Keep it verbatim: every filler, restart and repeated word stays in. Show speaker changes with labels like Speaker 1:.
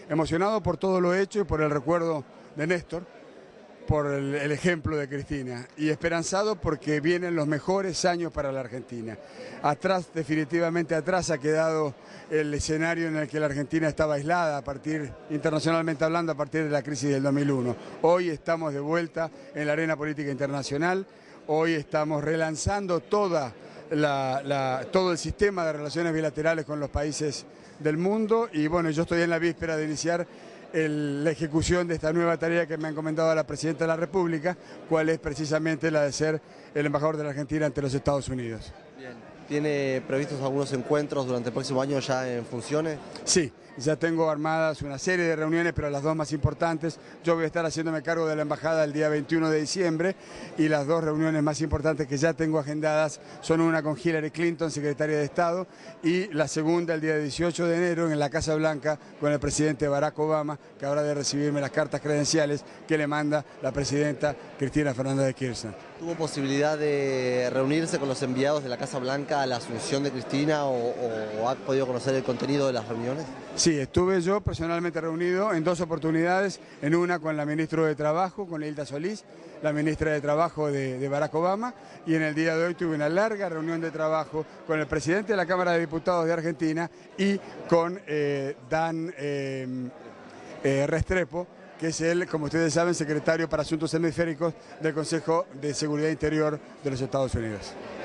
Speaker 1: Emocionado por todo lo hecho y por el recuerdo de Néstor, por el, el ejemplo de Cristina, y esperanzado porque vienen los mejores años para la Argentina. Atrás, definitivamente atrás, ha quedado el escenario en el que la Argentina estaba aislada, a partir, internacionalmente hablando, a partir de la crisis del dos mil uno. Hoy estamos de vuelta en la arena política internacional, hoy estamos relanzando toda la, la, todo el sistema de relaciones bilaterales con los países del mundo, y bueno, yo estoy en la víspera de iniciar El, la ejecución de esta nueva tarea que me ha encomendado la Presidenta de la República, cual es precisamente la de ser el embajador de la Argentina ante los Estados Unidos.
Speaker 2: Bien. ¿Tiene previstos algunos encuentros durante el próximo año ya en funciones?
Speaker 1: Sí, ya tengo armadas una serie de reuniones, pero las dos más importantes, yo voy a estar haciéndome cargo de la embajada el día veintiuno de diciembre, y las dos reuniones más importantes que ya tengo agendadas son una con Hillary Clinton, secretaria de Estado, y la segunda el día dieciocho de enero en la Casa Blanca con el presidente Barack Obama, que habrá de recibirme las cartas credenciales que le manda la presidenta Cristina Fernández de Kirchner.
Speaker 2: ¿Tuvo posibilidad de reunirse con los enviados de la Casa Blanca a la asunción de Cristina o, o, o ha podido conocer el contenido de las reuniones?
Speaker 1: Sí, estuve yo personalmente reunido en dos oportunidades, en una con la ministra de Trabajo, con Hilda Solís, la ministra de Trabajo de, de Barack Obama, y en el día de hoy tuve una larga reunión de trabajo con el presidente de la Cámara de Diputados de Argentina y con eh, Dan eh, eh, Restrepo, que es el, como ustedes saben, secretario para Asuntos Hemisféricos del Consejo de Seguridad Interior de los Estados Unidos.